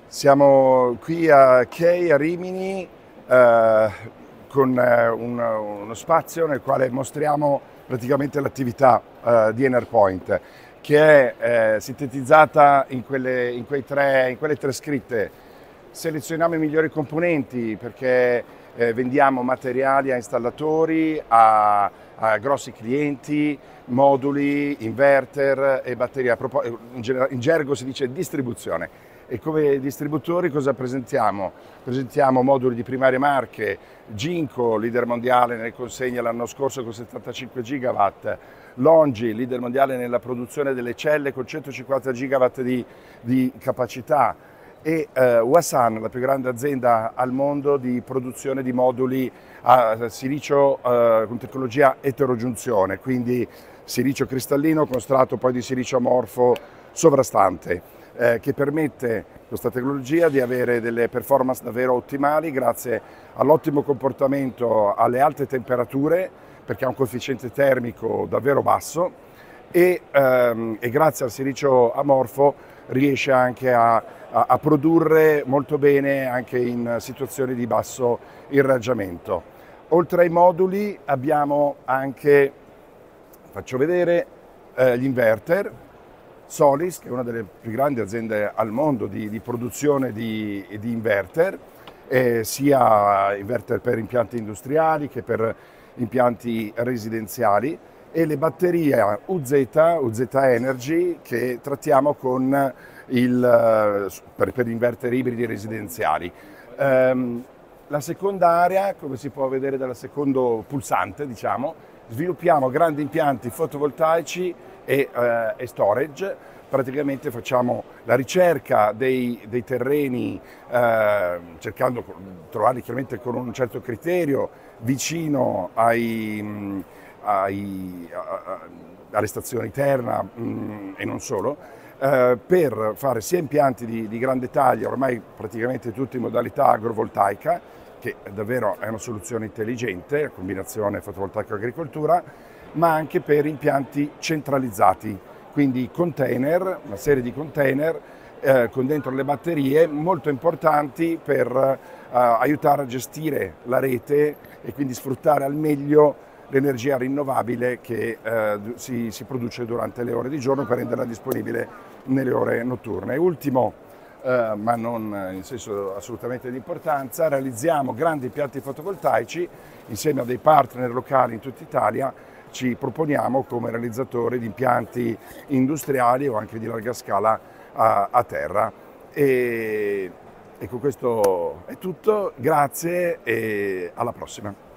Siamo qui a Key, a Rimini, con uno spazio nel quale mostriamo praticamente l'attività di Enerpoint, che è sintetizzata in quelle tre scritte. Selezioniamo i migliori componenti perché vendiamo materiali a installatori, a grossi clienti, moduli, inverter e batterie. In gergo si dice distribuzione. E come distributori cosa presentiamo? Presentiamo moduli di primarie marche, Ginko, leader mondiale nelle consegne l'anno scorso con 75 gigawatt, Longi, leader mondiale nella produzione delle celle con 150 gigawatt di capacità, e Wasan, la più grande azienda al mondo di produzione di moduli a silicio con tecnologia eterogiunzione, quindi silicio cristallino con strato poi di silicio amorfo sovrastante. Che permette questa tecnologia di avere delle performance davvero ottimali grazie all'ottimo comportamento alle alte temperature, perché ha un coefficiente termico davvero basso, e grazie al silicio amorfo riesce anche a produrre molto bene anche in situazioni di basso irraggiamento. Oltre ai moduli abbiamo anche, faccio vedere, gli inverter. Solis, che è una delle più grandi aziende al mondo di produzione di inverter, sia inverter per impianti industriali che per impianti residenziali, e le batterie UZ Energy, che trattiamo con per inverter ibridi residenziali. La seconda area, come si può vedere dal secondo pulsante, diciamo, sviluppiamo grandi impianti fotovoltaici e storage. Praticamente facciamo la ricerca dei terreni, cercando di trovarli chiaramente con un certo criterio, vicino alle stazioni Terna e non solo, per fare sia impianti di grande taglia, ormai praticamente tutti in modalità agrovoltaica, che davvero è una soluzione intelligente, a combinazione fotovoltaico-agricoltura, ma anche per impianti centralizzati, quindi container, una serie di container con dentro le batterie molto importanti per aiutare a gestire la rete e quindi sfruttare al meglio l'energia rinnovabile che si produce durante le ore di giorno per renderla disponibile nelle ore notturne. Ultimo, ma non in senso assolutamente di importanza, realizziamo grandi impianti fotovoltaici insieme a dei partner locali in tutta Italia. Ci proponiamo come realizzatori di impianti industriali o anche di larga scala a terra. E con questo è tutto, grazie e alla prossima.